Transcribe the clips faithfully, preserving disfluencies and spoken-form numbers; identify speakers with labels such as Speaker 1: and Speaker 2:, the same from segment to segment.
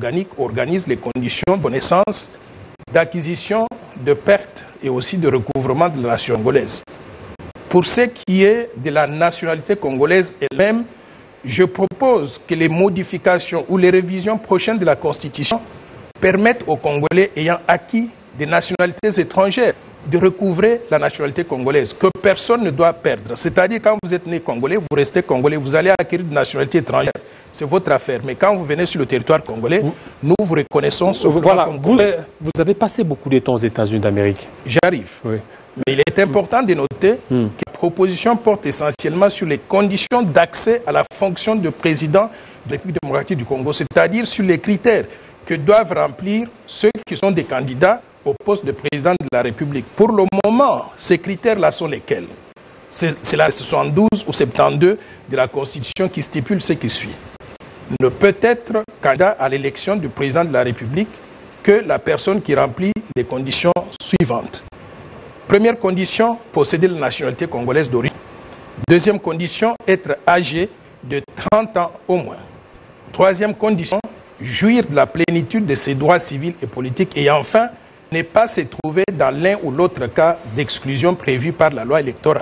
Speaker 1: organique organise les conditions de naissance, d'acquisition, de perte et aussi de recouvrement de la nation congolaise. Pour ce qui est de la nationalité congolaise elle-même, je propose que les modifications ou les révisions prochaines de la Constitution permettent aux Congolais ayant acquis des nationalités étrangères de recouvrer la nationalité congolaise, que personne ne doit perdre. C'est-à-dire, quand vous êtes né congolais, vous restez congolais, vous allez acquérir une nationalité étrangère. C'est votre affaire. Mais quand vous venez sur le territoire congolais, vous, nous vous reconnaissons ce
Speaker 2: voilà, comme vous, vous avez passé beaucoup de temps aux États-Unis d'Amérique.
Speaker 1: J'arrive. Oui. Mais il est important de noter mmh. que la proposition porte essentiellement sur les conditions d'accès à la fonction de président de la République démocratique du Congo, c'est-à-dire sur les critères que doivent remplir ceux qui sont des candidats au poste de président de la République. Pour le moment, ces critères-là sont lesquels? C'est la soixante-douze ou soixante-douze de la Constitution qui stipule ce qui suit. Ne peut être candidat à l'élection du président de la République que la personne qui remplit les conditions suivantes. Première condition, posséder la nationalité congolaise d'origine. Deuxième condition, être âgé de trente ans au moins. Troisième condition, jouir de la plénitude de ses droits civils et politiques. Et enfin, ne pas se trouver dans l'un ou l'autre cas d'exclusion prévu par la loi électorale.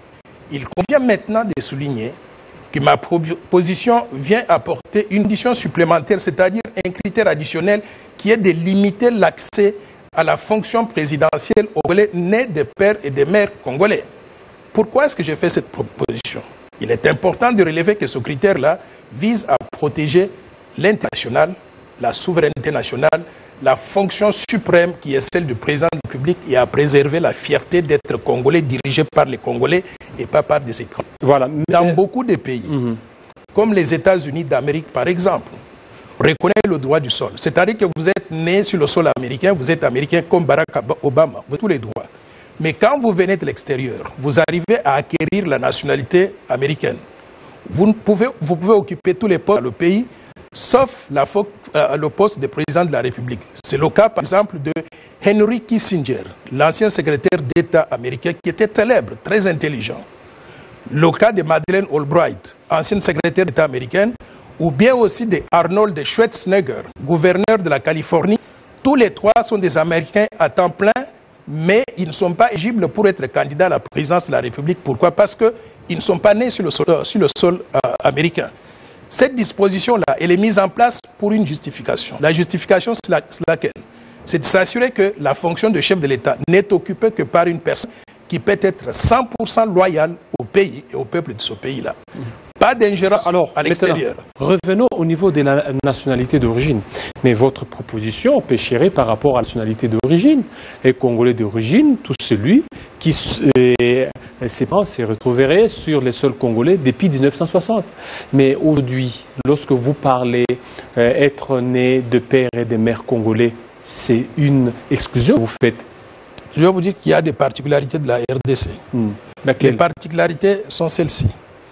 Speaker 1: Il convient maintenant de souligner que ma proposition vient apporter une condition supplémentaire, c'est-à-dire un critère additionnel qui est de limiter l'accès à la fonction présidentielle aux Congolais nés de pères et de mères congolais. Pourquoi est-ce que j'ai fait cette proposition? Il est important de relever que ce critère-là vise à protéger l'international, la souveraineté nationale, la fonction suprême qui est celle du président de la République et à préserver la fierté d'être congolais, dirigé par les Congolais et pas par des étrangers. Voilà. Dans beaucoup de pays, mm-hmm. comme les États-Unis d'Amérique par exemple, reconnaît le droit du sol. C'est-à-dire que vous êtes né sur le sol américain, vous êtes américain comme Barack Obama, vous avez tous les droits. Mais quand vous venez de l'extérieur, vous arrivez à acquérir la nationalité américaine. Vous, ne pouvez, vous pouvez occuper tous les postes dans le pays, sauf la, euh, le poste de président de la République. C'est le cas, par exemple, de Henry Kissinger, l'ancien secrétaire d'État américain qui était célèbre, très intelligent. Le cas de Madeleine Albright, ancienne secrétaire d'État américaine, ou bien aussi de Arnold Schwarzenegger, gouverneur de la Californie. Tous les trois sont des Américains à temps plein, mais ils ne sont pas éligibles pour être candidats à la présidence de la République. Pourquoi? Parce qu'ils ne sont pas nés sur le sol, sur le sol euh, américain. Cette disposition-là, elle est mise en place pour une justification. La justification, c'est la, laquelle? C'est de s'assurer que la fonction de chef de l'État n'est occupée que par une personne qui peut être cent pour cent loyale au pays et au peuple de ce pays-là. Pas d'ingérence à l'extérieur.
Speaker 2: Revenons au niveau de la nationalité d'origine. Mais votre proposition pêcherait par rapport à la nationalité d'origine. Et Congolais d'origine, tout celui qui euh, ses parents se retrouveraient sur les sols congolais depuis mille neuf cent soixante. Mais aujourd'hui, lorsque vous parlez euh, être né de père et de mère congolais, c'est une exclusion que vous faites.
Speaker 1: Je vais vous dire qu'il y a des particularités de la R D C. Hmm. Les particularités sont celles-ci.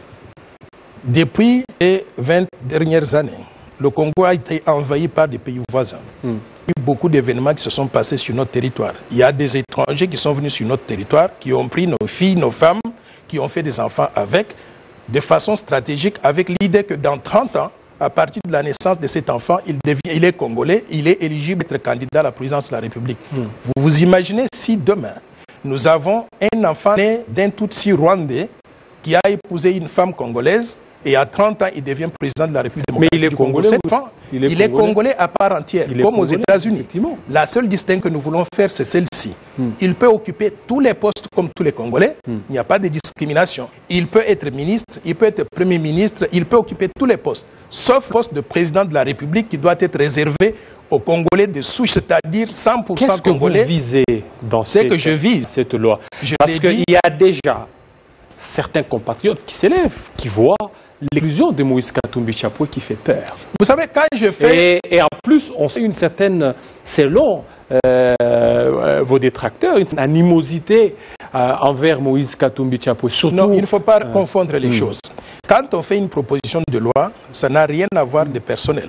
Speaker 1: Depuis les vingt dernières années, le Congo a été envahi par des pays voisins. Mm. Il y a eu beaucoup d'événements qui se sont passés sur notre territoire. Il y a des étrangers qui sont venus sur notre territoire, qui ont pris nos filles, nos femmes, qui ont fait des enfants avec, de façon stratégique, avec l'idée que dans trente ans, à partir de la naissance de cet enfant, il, devient, il est congolais, il est éligible à être candidat à la présidence de la République. Mm. Vous vous imaginez si demain, nous avons un enfant né d'un Tutsi rwandais qui a épousé une femme congolaise, et à trente ans, il devient président de la République démocratique
Speaker 2: Mais il est
Speaker 1: du
Speaker 2: congolais,
Speaker 1: Congo. Cette fois, il, est, il congolais. est congolais à part entière, il comme aux États-Unis. La seule distinction que nous voulons faire, c'est celle-ci. Hmm. Il peut occuper tous les postes comme tous les Congolais. Hmm. Il n'y a pas de discrimination. Il peut être ministre, il peut être Premier ministre, il peut occuper tous les postes, sauf le poste de président de la République qui doit être réservé aux Congolais de souche, c'est-à-dire cent pour cent Congolais.
Speaker 2: Qu'est-ce que vous visez dans cette,
Speaker 1: que je vise.
Speaker 2: cette loi?
Speaker 1: je
Speaker 2: Parce qu'il y a déjà certains compatriotes qui s'élèvent, qui voient l'exclusion de Moïse Katumbi Chapwe qui fait peur.
Speaker 1: Vous savez, quand je fais...
Speaker 2: Et, et en plus, on sait une certaine, selon euh, euh, vos détracteurs, une animosité euh, envers Moïse Katumbi Chapwe. Surtout,
Speaker 1: non, il ne faut pas euh, confondre les
Speaker 2: hmm.
Speaker 1: choses. Quand on fait une proposition de loi, ça n'a rien à voir de personnel.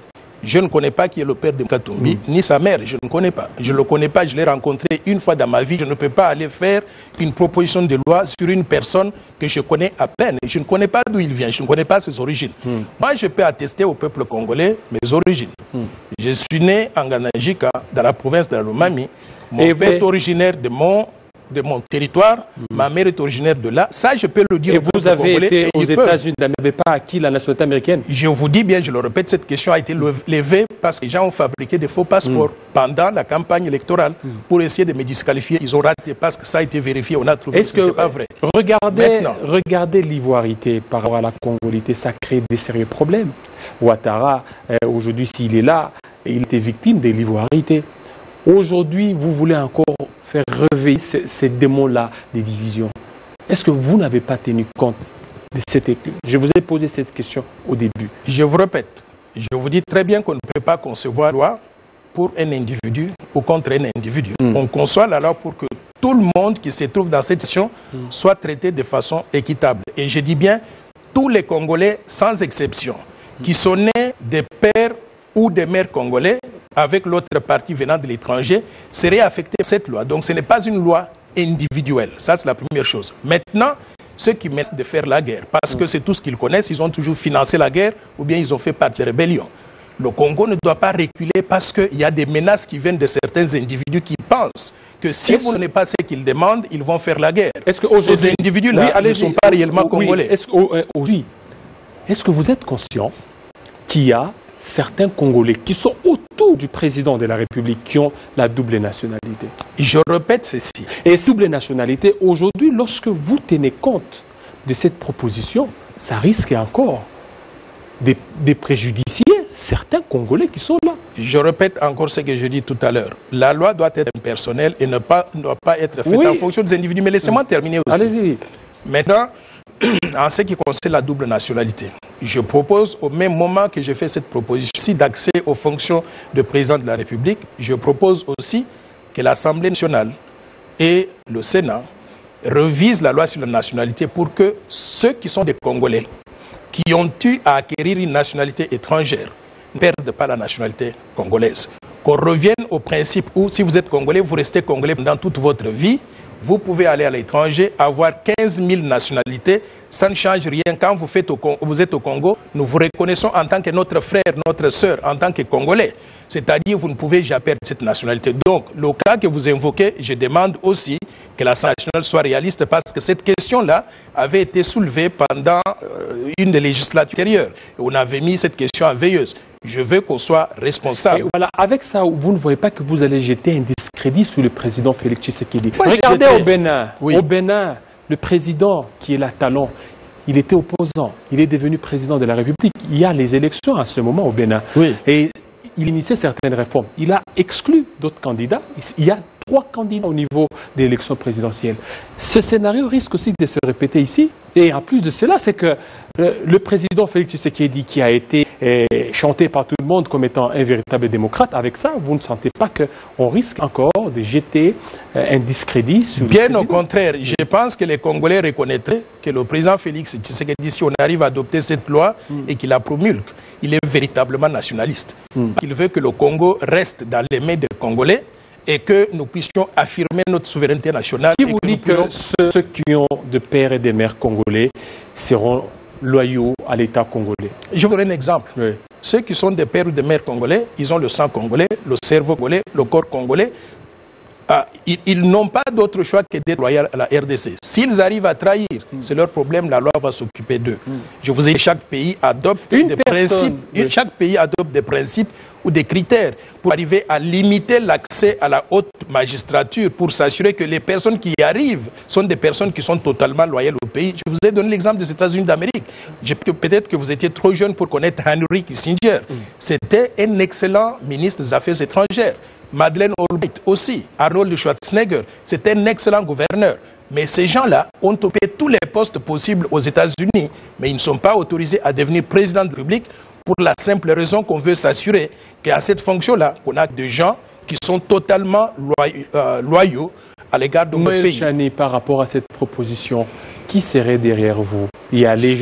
Speaker 1: Je ne connais pas qui est le père de Katumbi, mmh. ni sa mère, je ne connais pas. Je ne le connais pas, je l'ai rencontré une fois dans ma vie. Je ne peux pas aller faire une proposition de loi sur une personne que je connais à peine. Je ne connais pas d'où il vient, je ne connais pas ses origines. Mmh. Moi, je peux attester au peuple congolais mes origines. Mmh. Je suis né en Ganajika, dans la province de la Lomami. Mon Et père est originaire de mon... de mon territoire, mmh. ma mère est originaire de là. Ça, je peux le dire.
Speaker 2: Et vous avez été aux États-Unis, vous n'avez pas acquis la nationalité américaine? Je
Speaker 1: vous dis bien, je le répète, cette question a été levée parce que les gens ont fabriqué des faux passeports mmh. pendant la campagne électorale mmh. pour essayer de me disqualifier. Ils ont raté parce que ça a été vérifié. On a trouvé que ce n'était pas vrai.
Speaker 2: Regardez, regardez l'ivoirité par rapport à la congolité, ça crée des sérieux problèmes. Ouattara, euh, aujourd'hui, s'il est là, il était victime de l'ivoirité. Aujourd'hui, vous voulez encore faire réveiller ces, ces démons-là des divisions. Est-ce que vous n'avez pas tenu compte de cette... Je vous ai posé cette question au début.
Speaker 1: Je vous répète, je vous dis très bien qu'on ne peut pas concevoir la loi pour un individu ou contre un individu. Mm. On conçoit la loi pour que tout le monde qui se trouve dans cette situation mm. soit traité de façon équitable. Et je dis bien tous les Congolais, sans exception, mm. qui sont nés des pères ou des mères congolais, avec l'autre partie venant de l'étranger, serait affecté par cette loi. Donc ce n'est pas une loi individuelle. Ça, c'est la première chose. Maintenant, ceux qui mettent de faire la guerre, parce que c'est tout ce qu'ils connaissent, ils ont toujours financé la guerre, ou bien ils ont fait partie de la rébellion. Le Congo ne doit pas reculer parce qu'il y a des menaces qui viennent de certains individus qui pensent que si vous n'avez pas ce qu'ils demandent, ils vont faire la guerre.
Speaker 2: Est-ce que
Speaker 1: ces individus-là oui, ne sont pas réellement oui, congolais.
Speaker 2: Est-ce que, oui. Est-ce que vous êtes conscient qu'il y a certains Congolais qui sont autour du président de la République qui ont la double nationalité?
Speaker 1: Je répète ceci.
Speaker 2: Et cette double nationalité, aujourd'hui, lorsque vous tenez compte de cette proposition, ça risque encore de, de préjudicier certains Congolais qui sont là.
Speaker 1: Je répète encore ce que je dis tout à l'heure. La loi doit être impersonnelle et ne, pas, ne doit pas être faite oui. en fonction des individus. Mais laissez-moi terminer aussi.
Speaker 2: Allez-y.
Speaker 1: Maintenant, en ce qui concerne la double nationalité, je propose au même moment que je fais cette proposition d'accès aux fonctions de président de la République, je propose aussi que l'Assemblée nationale et le Sénat revisent la loi sur la nationalité pour que ceux qui sont des Congolais, qui ont eu à acquérir une nationalité étrangère, ne perdent pas la nationalité congolaise. Qu'on revienne au principe où si vous êtes Congolais, vous restez Congolais pendant toute votre vie. Vous pouvez aller à l'étranger, avoir quinze mille nationalités, ça ne change rien. Quand vous, faites au, vous êtes au Congo, nous vous reconnaissons en tant que notre frère, notre sœur, en tant que Congolais. C'est-à-dire vous ne pouvez jamais perdre cette nationalité. Donc, le cas que vous invoquez, je demande aussi que l'Assemblée nationale soit réaliste parce que cette question-là avait été soulevée pendant euh, une des législatures antérieures. On avait mis cette question en veilleuse. Je veux qu'on soit responsable.
Speaker 2: Et voilà, avec ça, vous ne voyez pas que vous allez jeter un discrédit sur le président Félix Tshisekedi.
Speaker 1: Ouais,
Speaker 2: Regardez au Bénin, oui. au Bénin, le président qui est là, Talon, il était opposant, il est devenu président de la République. Il y a les élections à ce moment au Bénin.
Speaker 1: Oui.
Speaker 2: Et il initiait certaines réformes. Il a exclu d'autres candidats. Il y a trois candidats au niveau des élections présidentielles. Ce scénario risque aussi de se répéter ici. Et en plus de cela, c'est que euh, le président Félix Tshisekedi, qui a été euh, chanté par tout le monde comme étant un véritable démocrate, avec ça, vous ne sentez pas qu'on risque encore de jeter euh, un discrédit sur
Speaker 1: Bien
Speaker 2: le président?
Speaker 1: Au contraire, je pense que les Congolais reconnaîtraient que le président Félix Tshisekedi, si on arrive à adopter cette loi mm. et qu'il la promulgue, il est véritablement nationaliste. Mm. Il veut que le Congo reste dans les mains des Congolais et que nous puissions affirmer notre souveraineté nationale.
Speaker 2: Qui vous dit que, que ceux, ceux qui ont de pères et de mères congolais seront loyaux à l'État congolais? Je
Speaker 1: vous donne un exemple. Oui. Ceux qui sont des pères ou des mères congolais, ils ont le sang congolais, le cerveau congolais, le corps congolais. Ah, ils, ils n'ont pas d'autre choix que d'être loyaux à la R D C. S'ils arrivent à trahir, mm. c'est leur problème, la loi va s'occuper d'eux. Mm. Je vous ai dit, chaque pays adopte Une des personne, principes, oui. chaque pays adopte des principes ou des critères pour arriver à limiter l'accès à la haute magistrature, pour s'assurer que les personnes qui y arrivent sont des personnes qui sont totalement loyales au pays. Je vous ai donné l'exemple des États-Unis d'Amérique. Peut-être que vous étiez trop jeune pour connaître Henry Kissinger. Mm. C'était un excellent ministre des Affaires étrangères. Madeleine Albright aussi, Arnold Schwarzenegger, c'était un excellent gouverneur. Mais ces gens-là ont occupé tous les postes possibles aux États-Unis, mais ils ne sont pas autorisés à devenir président de la République pour la simple raison qu'on veut s'assurer qu'à cette fonction-là, qu'on a des gens qui sont totalement loyaux, euh, loyaux à l'égard de notre pays.
Speaker 2: Chani, par rapport à cette proposition, qui serait derrière vous? Il y a les gens,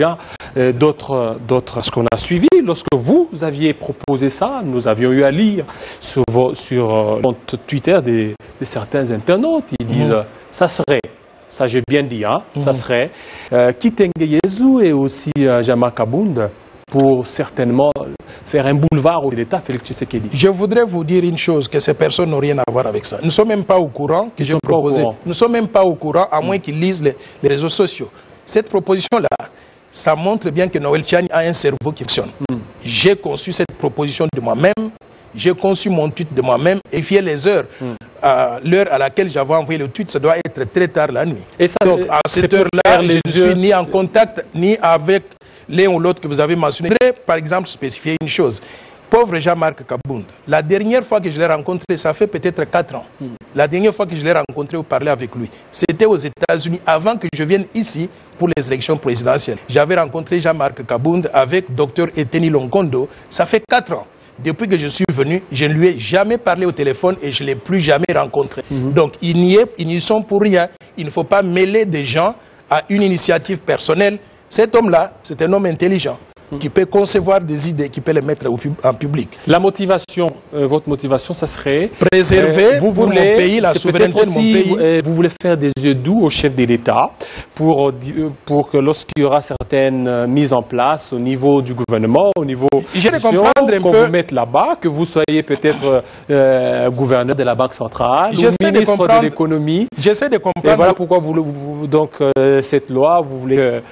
Speaker 2: euh, d'autres, d'autres, ce qu'on a suivi. Lorsque vous aviez proposé ça, nous avions eu à lire sur, vos, sur euh, le compte Twitter de certains internautes. Ils disent, mmh. ça serait, ça j'ai bien dit, hein, mmh. ça serait euh, Kitenge Yezu et aussi euh, Jama Kabound pour certainement faire un boulevard au l'État Félix Tshisekedi.
Speaker 1: Je voudrais vous dire une chose, que ces personnes n'ont rien à voir avec ça. Nous ne sommes même pas au courant que j'ai proposé. Nous ne sommes même pas au courant, à moins qu'ils lisent les, les réseaux sociaux. Cette proposition-là, ça montre bien que Noël Tchani a un cerveau qui fonctionne. Mm. J'ai conçu cette proposition de moi-même, j'ai conçu mon tweet de moi-même, et fier les heures. Mm. Euh, l'heure à laquelle j'avais envoyé le tweet, ça doit être très tard la nuit. Et ça, donc à cette heure-là, je ne suis ni en contact, ni avec l'un ou l'autre que vous avez mentionné. Je voudrais, par exemple, spécifier une chose. Pauvre Jean-Marc Kabound, la dernière fois que je l'ai rencontré, ça fait peut-être quatre ans. Mm. La dernière fois que je l'ai rencontré ou parlé avec lui, c'était aux États-Unis, avant que je vienne ici pour les élections présidentielles. J'avais rencontré Jean-Marc Kabound avec docteur Eteni Longondo, ça fait quatre ans. Depuis que je suis venu, je ne lui ai jamais parlé au téléphone et je ne l'ai plus jamais rencontré. Mm-hmm. Donc, ils n'y ils sont pour rien. Il ne faut pas mêler des gens à une initiative personnelle. Cet homme-là, c'est un homme intelligent qui peut concevoir des idées, qui peut les mettre en public.
Speaker 2: La motivation, euh, votre motivation, ça serait...
Speaker 1: Préserver euh, vous pour voulez, mon pays, la souveraineté de mon pays.
Speaker 2: Vous, euh, vous voulez faire des yeux doux au chef de l'État pour, pour que lorsqu'il y aura certaines euh, mises en place au niveau du gouvernement, au niveau...
Speaker 1: Je vais comprendre un
Speaker 2: qu'on
Speaker 1: peu...
Speaker 2: vous mette là-bas, que vous soyez peut-être euh, gouverneur de la Banque centrale, ou ministre de, de l'économie.
Speaker 1: J'essaie de comprendre...
Speaker 2: Et voilà pourquoi vous, vous donc euh, cette loi, vous voulez... Euh,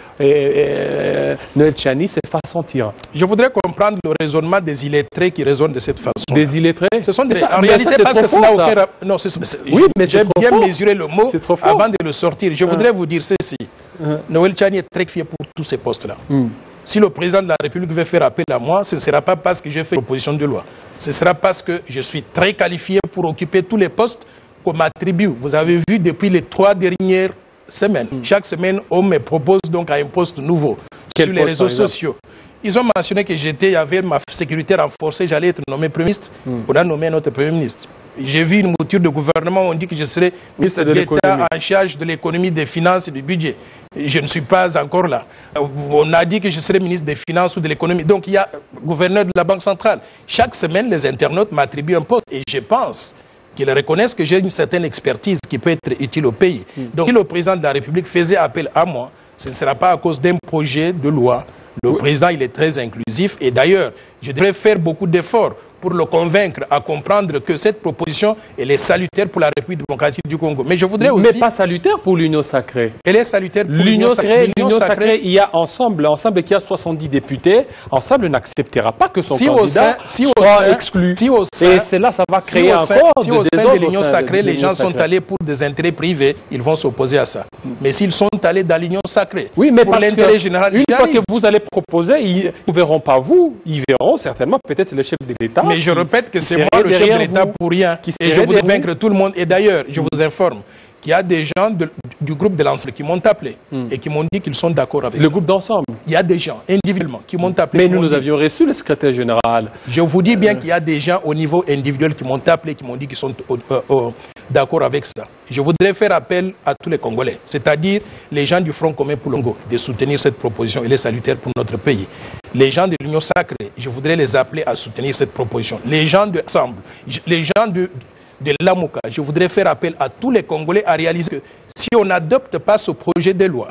Speaker 2: euh, Noël Tchani, c'est face sentir.
Speaker 1: Je voudrais comprendre le raisonnement des illettrés qui raisonnent de cette façon.
Speaker 2: Des illettrés?
Speaker 1: Ce sont des...
Speaker 2: Ça,
Speaker 1: en réalité,
Speaker 2: ça,
Speaker 1: parce que
Speaker 2: fort,
Speaker 1: ça n'a aucun... Non, c'est...
Speaker 2: Oui, mais
Speaker 1: j'ai bien
Speaker 2: fort.
Speaker 1: mesuré le mot avant de le sortir. Je voudrais uh-huh. vous dire ceci. Uh-huh. Noël Tchani est très fier pour tous ces postes-là. Mm. Si le président de la République veut faire appel à moi, ce ne sera pas parce que j'ai fait une proposition de loi. Ce sera parce que je suis très qualifié pour occuper tous les postes qu'on m'attribue. Vous avez vu depuis les trois dernières semaines. Mm. Chaque semaine, on me propose donc à un poste nouveau. Quel sur les poste, réseaux sociaux. Ils ont mentionné que j'étais, avec ma sécurité renforcée, j'allais être nommé Premier ministre. Mm. On a nommé notre Premier ministre. J'ai vu une mouture de gouvernement où on dit que je serai ministre d'État en charge de l'économie, des finances et du budget. Je ne suis pas encore là. On a dit que je serai ministre des Finances ou de l'économie. Donc il y a gouverneur de la Banque centrale. Chaque semaine, les internautes m'attribuent un poste. Et je pense qu'ils reconnaissent que j'ai une certaine expertise qui peut être utile au pays. Mm. Donc si le président de la République faisait appel à moi, ce ne sera pas à cause d'un projet de loi. Le oui. président, il est très inclusif et d'ailleurs, je devrais faire beaucoup d'efforts pour le convaincre à comprendre que cette proposition, elle est salutaire pour la République démocratique du Congo. Mais je voudrais aussi...
Speaker 2: Mais pas salutaire pour l'Union sacrée.
Speaker 1: Elle est salutaire pour
Speaker 2: l'Union sacrée. L'Union sacrée, il y a ensemble, ensemble qui a soixante-dix députés, ensemble n'acceptera pas que son si candidat sein, si soit sein, exclu. Si au sein, et c'est là, ça va créer si encore
Speaker 1: si au sein de l'Union sacrée, les gens sont allés pour des intérêts privés, ils vont s'opposer à ça. Mais s'ils sont allés dans l'Union sacrée,
Speaker 2: oui, mais
Speaker 1: pour l'intérêt général,
Speaker 2: une fois que vous allez proposer, ils ne verront pas vous, ils verront certainement peut-être le chef de l'État.
Speaker 1: Mais je répète que c'est moi le chef de l'État pour rien. Et je voudrais vaincre tout le monde. Et d'ailleurs, je vous informe qu'il y a des gens de, du groupe de l'ensemble qui m'ont appelé mm. et qui m'ont dit qu'ils sont d'accord avec
Speaker 2: le
Speaker 1: ça.
Speaker 2: Le groupe d'ensemble?
Speaker 1: Il y a des gens, individuellement, qui m'ont appelé.
Speaker 2: Mais nous, nous avions reçu le secrétaire général.
Speaker 1: Je vous dis bien euh... qu'il y a des gens au niveau individuel qui m'ont appelé, qui m'ont dit qu'ils sont euh, euh, d'accord avec ça. Je voudrais faire appel à tous les Congolais, c'est-à-dire les gens du Front commun pour le Congo, de soutenir cette proposition. Elle est salutaire pour notre pays. Les gens de l'Union sacrée, je voudrais les appeler à soutenir cette proposition. Les gens de l'ensemble, les gens de, de l'Amouka, je voudrais faire appel à tous les Congolais à réaliser que si on n'adopte pas ce projet de loi,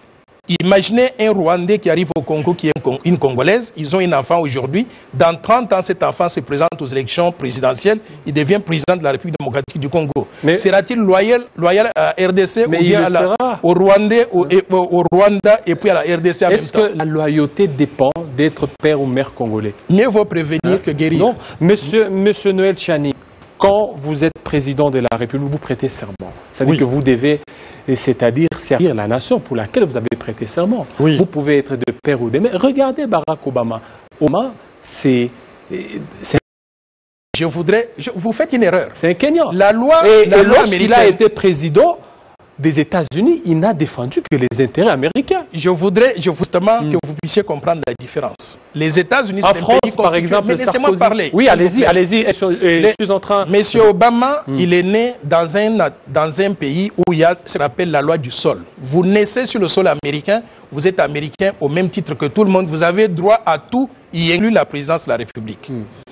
Speaker 1: imaginez un Rwandais qui arrive au Congo, qui est une Congolaise, ils ont un enfant aujourd'hui, dans trente ans, cet enfant se présente aux élections présidentielles, il devient président de la République démocratique du Congo. Sera-t-il loyal, loyal à R D C ou bien à la, au Rwandais, au, au Rwanda et puis à la R D C en même temps?
Speaker 2: Est-ce que la loyauté dépend d'être père ou mère congolais?
Speaker 1: Mieux vaut prévenir hein? que guérir.
Speaker 2: Non, monsieur, monsieur Noël Tchani, quand vous êtes président de la République, vous prêtez serment. C'est-à-dire oui. que vous devez, c'est-à-dire servir la nation pour laquelle vous avez prêté serment. Oui. Vous pouvez être de père ou de mère. Regardez Barack Obama. Obama, c'est...
Speaker 1: Je voudrais... Je, vous faites une erreur.
Speaker 2: C'est un Kenyan.
Speaker 1: La loi...
Speaker 2: Et,
Speaker 1: la
Speaker 2: et lorsqu'il a été président, des États-Unis, il n'a défendu que les intérêts américains.
Speaker 1: Je voudrais, je voudrais justement
Speaker 2: Mm.
Speaker 1: que vous puissiez comprendre la différence. Les États-Unis,
Speaker 2: En
Speaker 1: c'est un
Speaker 2: France,
Speaker 1: pays
Speaker 2: par
Speaker 1: constitué-
Speaker 2: exemple,
Speaker 1: Mais laissez-moi
Speaker 2: Sarkozy-
Speaker 1: parler.
Speaker 2: Oui,
Speaker 1: s'il vous
Speaker 2: allez-y,
Speaker 1: plaît.
Speaker 2: allez-y. Je, je
Speaker 1: Les-
Speaker 2: suis en train...
Speaker 1: Monsieur Obama, il est né dans un, dans un pays où il y a ce qu'on appelle la loi du sol. Vous naissez sur le sol américain, vous êtes américain au même titre que tout le monde, vous avez droit à tout, y inclut la présidence de la République.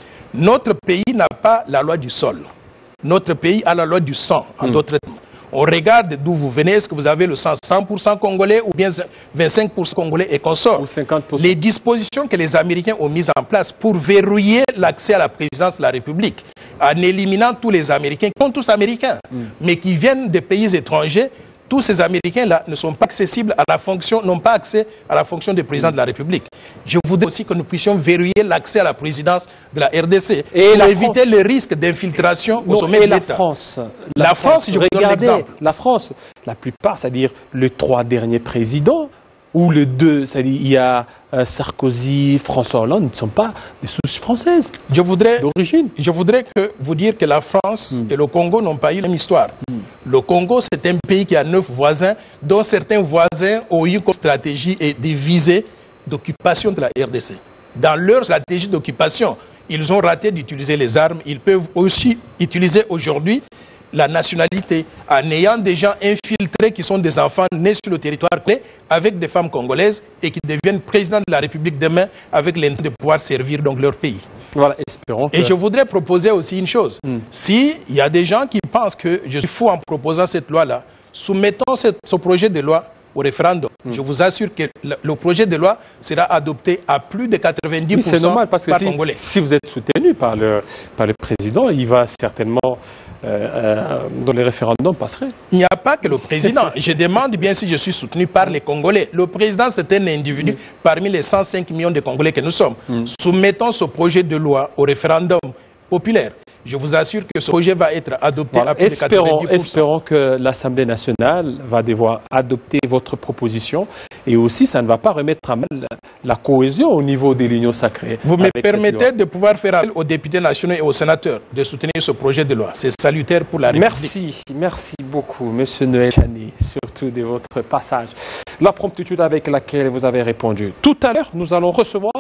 Speaker 1: Notre pays n'a pas la loi du sol. Notre pays a la loi du sang, en d'autres termes. On regarde d'où vous venez, est-ce que vous avez le sang cent pour cent congolais ou bien vingt-cinq pour cent congolais et consorts.
Speaker 2: Ou cinquante pour cent.
Speaker 1: Les dispositions que les Américains ont mises en place pour verrouiller l'accès à la présidence de la République, en éliminant tous les Américains, qui sont tous Américains, mais qui viennent des pays étrangers, tous ces Américains-là ne sont pas accessibles à la fonction, n'ont pas accès à la fonction de président de la République. Je voudrais aussi que nous puissions verrouiller l'accès à la présidence de la R D C
Speaker 2: Et
Speaker 1: pour
Speaker 2: la
Speaker 1: éviter le risque d'infiltration au
Speaker 2: Non,
Speaker 1: sommet
Speaker 2: et
Speaker 1: de
Speaker 2: la
Speaker 1: l'État.
Speaker 2: France.
Speaker 1: La France, je vous donne
Speaker 2: regardez,
Speaker 1: l'exemple.
Speaker 2: La France, la plupart, c'est-à-dire les trois derniers présidents, ou les deux, c'est-à-dire il y a euh, Sarkozy, François Hollande, ne sont pas des souches françaises
Speaker 1: Je voudrais,
Speaker 2: d'origine.
Speaker 1: je voudrais que vous dire que la France et le Congo n'ont pas eu la même histoire. Le Congo, c'est un pays qui a neuf voisins, dont certains voisins ont eu comme stratégie et des visées d'occupation de la R D C. Dans leur stratégie d'occupation, ils ont raté d'utiliser les armes. Ils peuvent aussi utiliser aujourd'hui la nationalité en ayant des gens infiltrés qui sont des enfants nés sur le territoire clé avec des femmes congolaises et qui deviennent présidents de la République demain avec l'intérêt de pouvoir servir donc leur pays.
Speaker 2: Voilà, espérons que...
Speaker 1: Et je voudrais proposer aussi une chose.
Speaker 2: Mm.
Speaker 1: S'il y a des gens qui pensent que je suis fou en proposant cette loi-là, soumettons ce, ce projet de loi au référendum. Mm. Je vous assure que le, le projet de loi sera adopté à plus de quatre-vingt-dix pour cent
Speaker 2: Oui, c'est normal parce que
Speaker 1: par
Speaker 2: si,
Speaker 1: Congolais.
Speaker 2: si vous êtes soutenu par le, par le président, il va certainement, euh, euh, dans les référendums, passerait.
Speaker 1: Il n'y a pas que le président. Je demande bien si je suis soutenu par les Congolais. Le président, c'est un individu mm. parmi les cent cinq millions de Congolais que nous sommes. Mm. Soumettons ce projet de loi au référendum populaire. Je vous assure que ce projet va être adopté
Speaker 2: Voilà.
Speaker 1: à plus
Speaker 2: Espérons,
Speaker 1: de quatre-vingt-dix pour cent.
Speaker 2: espérons que l'Assemblée nationale va devoir adopter votre proposition et aussi ça ne va pas remettre à mal la cohésion au niveau de l'Union sacrée.
Speaker 1: Vous me
Speaker 2: avec cette
Speaker 1: permettez
Speaker 2: loi.
Speaker 1: de pouvoir faire appel aux députés nationaux et aux sénateurs de soutenir ce projet de loi. C'est salutaire pour la République.
Speaker 2: Merci, merci beaucoup, Monsieur Noël Chani, surtout de votre passage. La promptitude avec laquelle vous avez répondu. Tout à l'heure, nous allons recevoir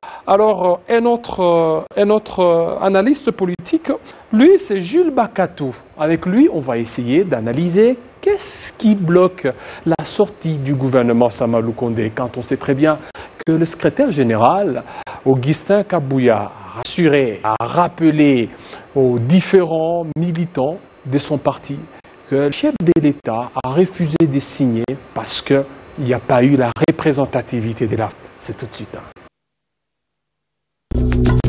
Speaker 2: alors un autre, un autre analyste politique. Lui, c'est Jules Bakatou. Avec lui, on va essayer d'analyser qu'est-ce qui bloque la sortie du gouvernement Samalou Condé, quand on sait très bien que le secrétaire général, Augustin Kabouya, a rassuré, a rappelé aux différents militants de son parti que le chef de l'État a refusé de signer parce qu'il n'y a pas eu la représentativité de la... C'est tout de suite. Hein.